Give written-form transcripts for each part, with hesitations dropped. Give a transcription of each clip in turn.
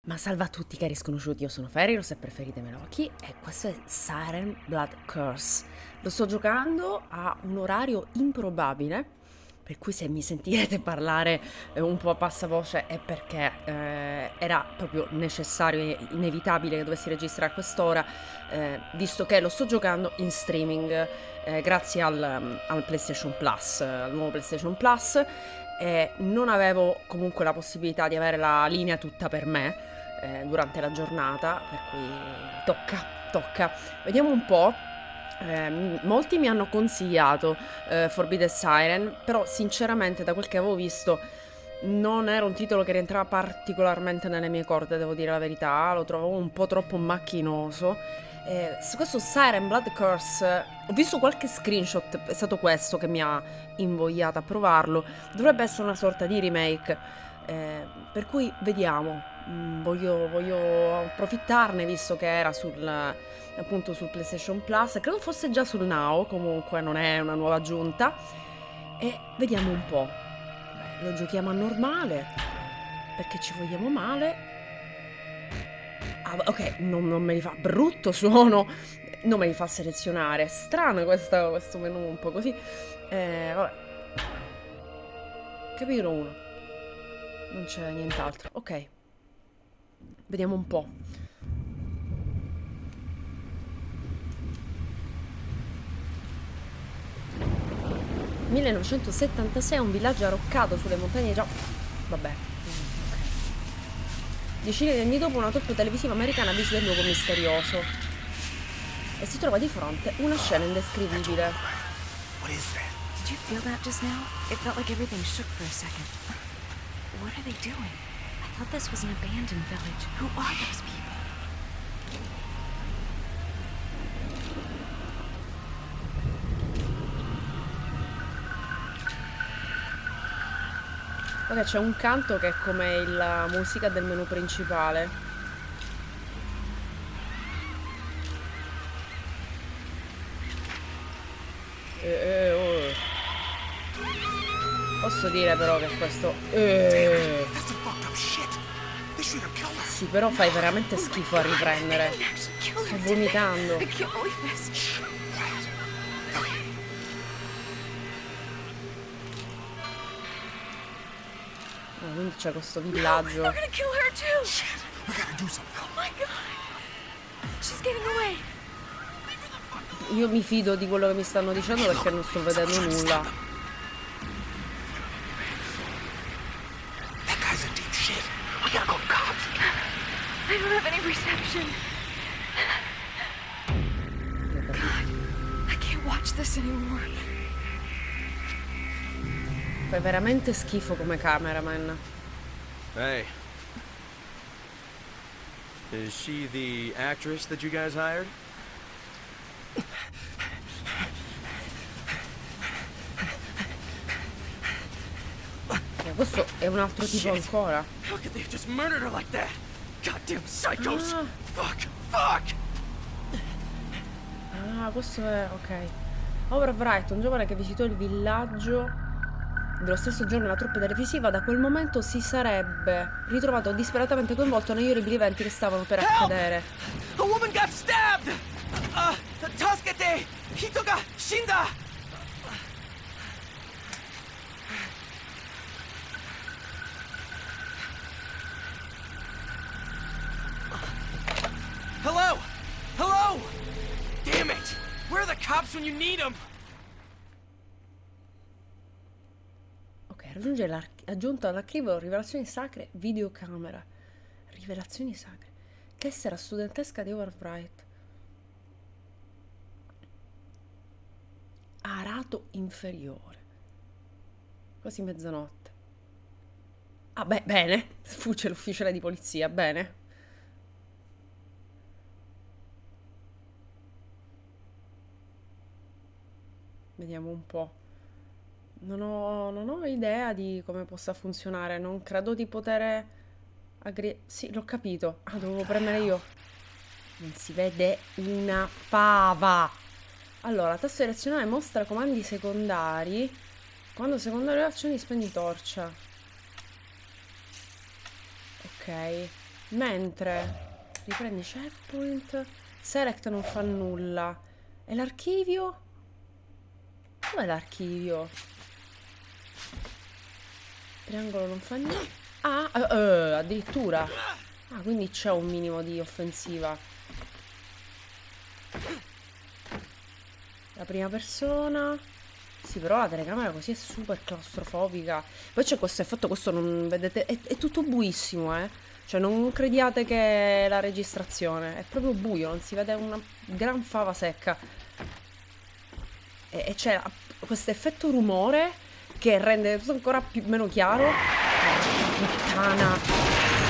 Ma salve a tutti cari sconosciuti, io sono Feriros e preferite Meloki e questo è Siren Blood Curse. Lo sto giocando a un orario improbabile, per cui se mi sentirete parlare un po' a bassa voce è perché era proprio necessario e inevitabile che dovessi registrare a quest'ora, visto che lo sto giocando in streaming grazie al PlayStation Plus, al nuovo PlayStation Plus. Non avevo comunque la possibilità di avere la linea tutta per me durante la giornata, per cui tocca. Vediamo un po'. Molti mi hanno consigliato Forbidden Siren, però sinceramente da quel che avevo visto non era un titolo che rientrava particolarmente nelle mie corde, devo dire la verità, lo trovavo un po' troppo macchinoso. Su questo Siren Blood Curse ho visto qualche screenshot, è stato questo che mi ha invogliata a provarlo. Dovrebbe essere una sorta di remake, per cui vediamo. Voglio approfittarne visto che era appunto sul PlayStation Plus, credo fosse già sul Now, comunque non è una nuova aggiunta, e vediamo un po'. Beh, lo giochiamo a normale perché ci vogliamo male. Ah, ok, non me li fa, brutto suono, non me li fa selezionare, strano questo menu un po' così. Vabbè, capitolo 1, non c'è nient'altro, ok. Vediamo un po'. Nel 1976 un villaggio arroccato sulle montagne già... Vabbè. Ok. 10 anni dopo una troupe televisiva americana visita il luogo misterioso. E si trova di fronte una scena indescrivibile. Did you feel that just now? It felt like everything shook for a second. What are they doing? I thought this was an abandoned village. Who are those people? Ok, c'è un canto che è come la musica del menu principale. Oh. Posso dire però che questo... Sì, però fai veramente schifo a riprendere. Sto vomitando. Quindi c'è questo villaggio. Io mi fido di quello che mi stanno dicendo perché non sto vedendo nulla. I don't have any reception. God, I can't watch this anymore. Fai veramente schifo come cameraman. Hey. Is she the actress that you guys hired? Questo è un altro tipo ancora. How could they have just murdered her like that? Goddamn psychos! Fuck! Ah, questo è... ok. Howard Wright, un giovane che visitò il villaggio dello stesso giorno della troupe televisiva, da quel momento si sarebbe ritrovato disperatamente coinvolto negli orribili eventi che stavano per accadere. A woman got stabbed! Tasukete hito ga shinda! Hello? Hello? Damn it! Where are the cops when you need them? Ok, raggiunge aggiunto all'archivio rivelazioni sacre, videocamera. Rivelazioni sacre. Tessera studentesca di Howard Wright. Arato inferiore. Quasi mezzanotte. Ah, beh, bene. Sfugge l'ufficiale di polizia, bene. Vediamo un po'. Non ho idea di come possa funzionare. Non credo di poter... Sì, l'ho capito. Ah, dovevo premere io. Non si vede una fava. Allora, tasto direzionale mostra comandi secondari. Quando secondarie azioni spegni torcia. Ok. Mentre riprende checkpoint. Select non fa nulla. E l'archivio? Dov'è l'archivio? Triangolo non fa niente. Ah, addirittura. Ah, quindi c'è un minimo di offensiva. La prima persona. Sì, però la telecamera così è super claustrofobica. Poi c'è questo effetto, questo non vedete. È tutto buissimo, eh. Cioè, non crediate che è la registrazione. È proprio buio, non si vede una gran fava secca. E c'è questo effetto rumore che rende tutto ancora meno chiaro. Puttana.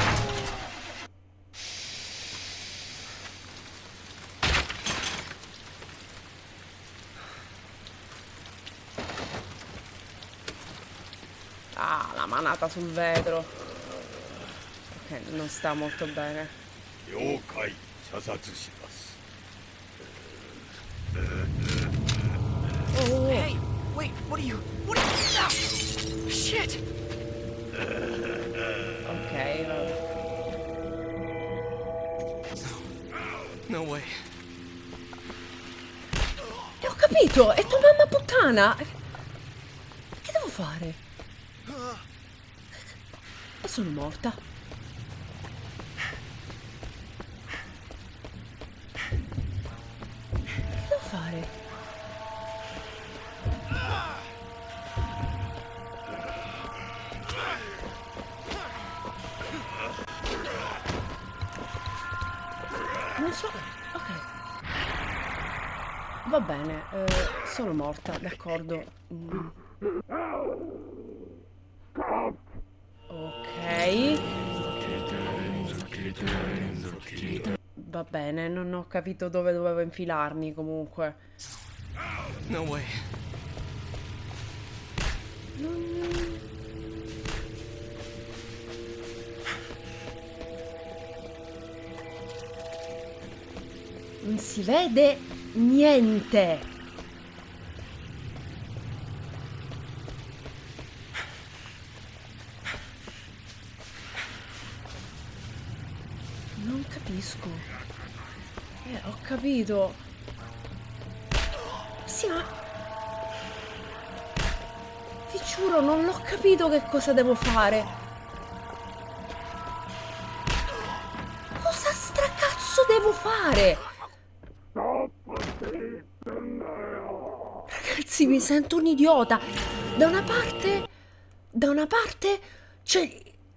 Ah, la manata sul vetro. Ok, non sta molto bene. Yokai, 射殺します。 Oh, Hey, wait, what are you? What are you? Ah! Shit! ok, vabbè. No way. E ho capito, è tua mamma puttana. Che devo fare? E sono morta. Che devo fare? Non so. Ok. Va bene, sono morta, d'accordo. Ok. Va bene, non ho capito dove dovevo infilarmi comunque. No way. Non si vede niente. Non capisco. Ho capito. Sì, ma... Ti giuro, non l'ho capito che cosa devo fare. Cosa stracazzo devo fare? Ragazzi, mi sento un idiota. Da una parte c'è...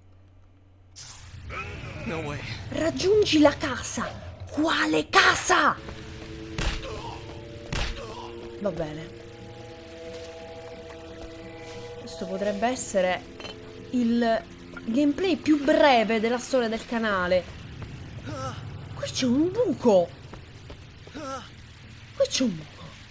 No way. Raggiungi la casa. Quale casa? Va bene. Questo potrebbe essere il gameplay più breve della storia del canale. Qui c'è un buco. Qui c'è un buco.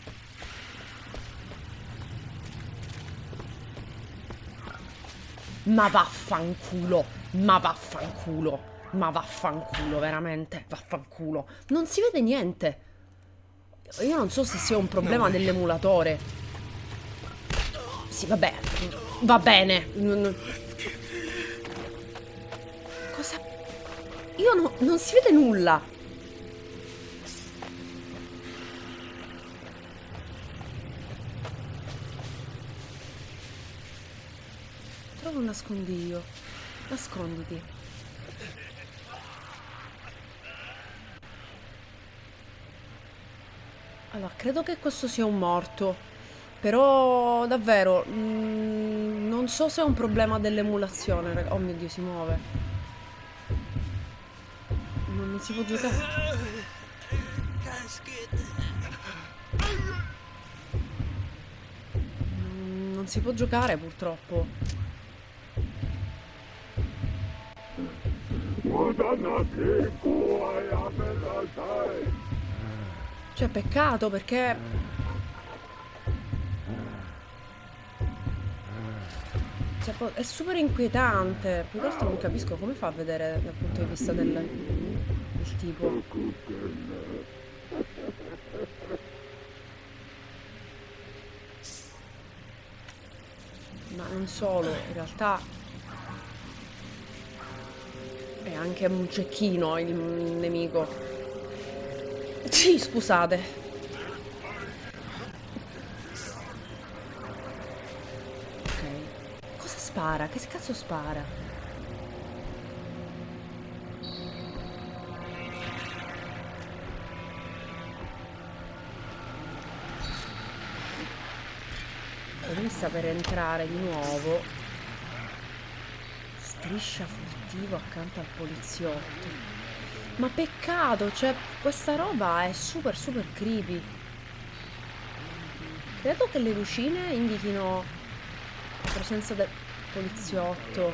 Ma vaffanculo. Ma vaffanculo. Ma vaffanculo, veramente. Vaffanculo. Non si vede niente. Io non so se sia un problema dell'emulatore. Sì, vabbè. Va bene. Cosa? Io non si vede nulla. Trovo un nascondiglio. Nasconditi. Allora, credo che questo sia un morto. Però, davvero, non so se è un problema dell'emulazione. Oh mio Dio, si muove. Non si può giocare. Non si può giocare, purtroppo. Cioè, peccato, perché... Cioè, è super inquietante. Più che altro non capisco come fa a vedere dal punto di vista del tipo. Ma non solo, in realtà... È anche un cecchino il nemico. Sì, scusate. Ok. Cosa spara? Che cazzo spara? Lui sta per entrare di nuovo. Striscia furtivo accanto al poliziotto. Ma peccato, cioè questa roba è super super creepy. Credo che le lucine indichino la presenza del poliziotto.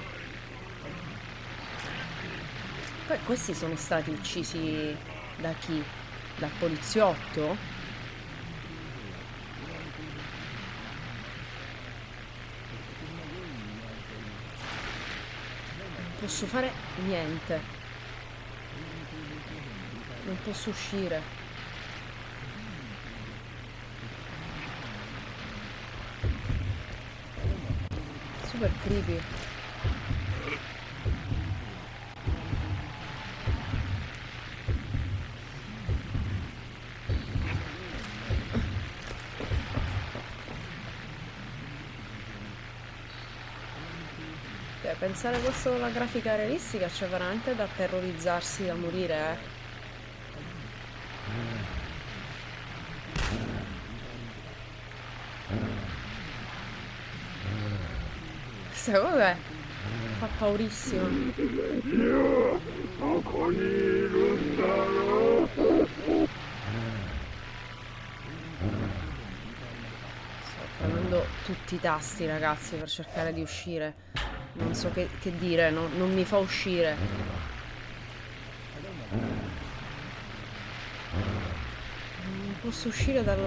Poi questi sono stati uccisi da chi? Dal poliziotto? Non posso fare niente. Non posso uscire. Super creepy. Pensare questo alla grafica realistica c'è veramente da terrorizzarsi da morire, Questa cosa fa paurissimo. Sto premendo tutti i tasti, ragazzi, per cercare di uscire. Non so che dire, non mi fa uscire. Non posso uscire dal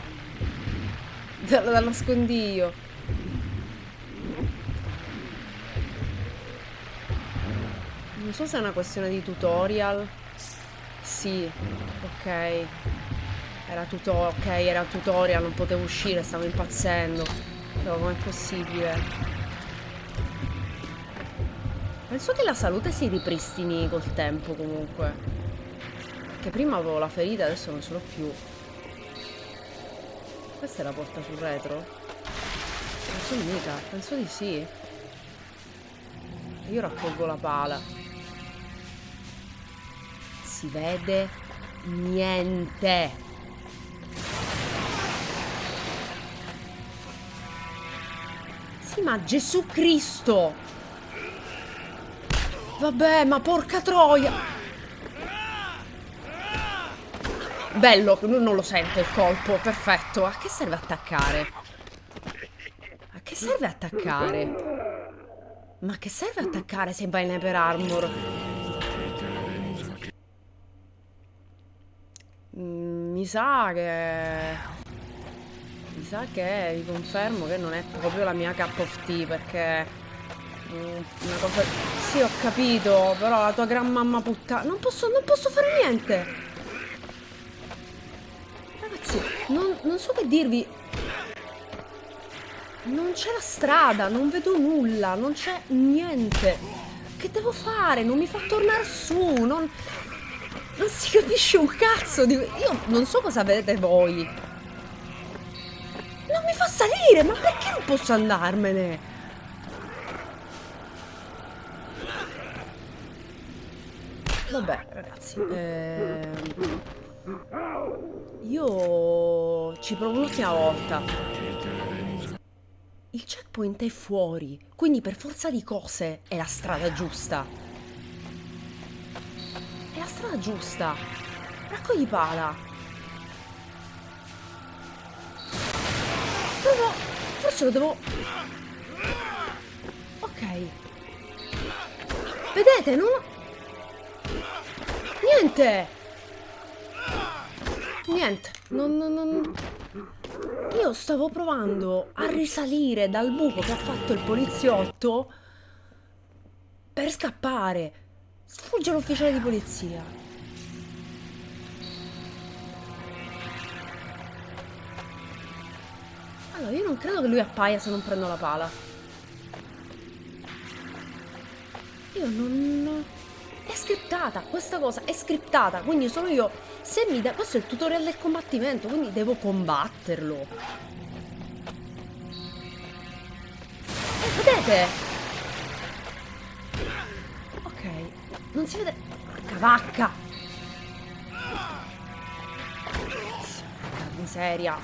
nascondiglio. Non so se è una questione di tutorial. Sì, ok. Era tutorial, non potevo uscire, stavo impazzendo. Però com'è possibile? Penso che la salute si ripristini col tempo comunque. Perché prima avevo la ferita, adesso non ce l'ho più. Questa è la porta sul retro? Non so mica, penso di sì. Io raccolgo la pala. Si vede niente. Sì, ma Gesù Cristo! Vabbè, ma porca troia! Bello, non lo sento il colpo, perfetto. A che serve attaccare? A che serve attaccare? Ma che serve attaccare se vai in Hyper Armor? Mi sa che vi confermo che non è proprio la mia cup of tea, perché una cosa... Sì, ho capito, però la tua gran mamma puttana... Non posso fare niente! Ragazzi, non so che dirvi. Non c'è la strada, non vedo nulla, non c'è niente. Che devo fare? Non mi fa tornare su, non si capisce un cazzo di... Io non so cosa vedete voi. Non mi fa salire, ma perché non posso andarmene? Vabbè, ragazzi, io ci provo un'ultima volta. Il checkpoint è fuori, quindi per forza di cose è la strada giusta. È la strada giusta. Raccogli pala. Però forse lo devo... Ok. Vedete, non... Niente! Niente, non... Io stavo provando a risalire dal buco che ha fatto il poliziotto per scappare. Sfugge l'ufficiale di polizia. Allora, io non credo che lui appaia se non prendo la pala. Io non È scriptata, questa cosa è scriptata, quindi sono io. Se mi dà. Questo è il tutorial del combattimento, quindi devo combatterlo. Vedete? Ok, non si vede. Porca vacca! Porca miseria.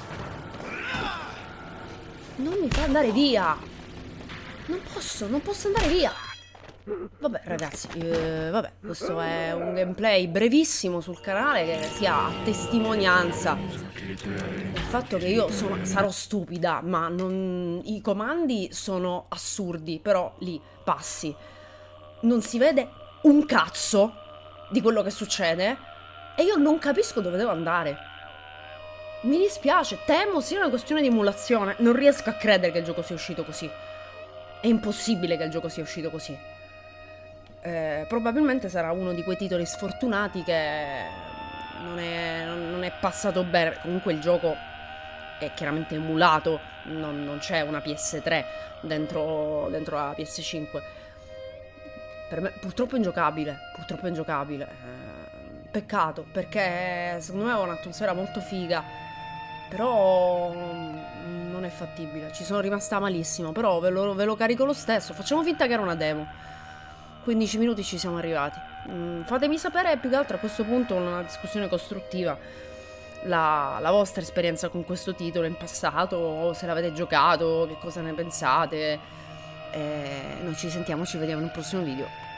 Non mi fa andare via. Non posso andare via. Vabbè ragazzi, vabbè, questo è un gameplay brevissimo sul canale che sia a testimonianza del fatto che io sarò stupida, ma i comandi sono assurdi, però lì passi. Non si vede un cazzo di quello che succede e io non capisco dove devo andare. Mi dispiace, temo sia una questione di emulazione, non riesco a credere che il gioco sia uscito così. È impossibile che il gioco sia uscito così. Probabilmente sarà uno di quei titoli sfortunati che non è passato bene. Comunque il gioco è chiaramente emulato, non c'è una PS3 dentro la PS5. Per me purtroppo è ingiocabile, peccato, perché secondo me aveva un'atmosfera molto figa, però non è fattibile. Ci sono rimasta malissimo, però ve lo carico lo stesso. Facciamo finta che era una demo. 15 minuti ci siamo arrivati. Fatemi sapere più che altro a questo punto, una discussione costruttiva, la vostra esperienza con questo titolo in passato, o se l'avete giocato, che cosa ne pensate. Noi ci sentiamo, ci vediamo in un prossimo video.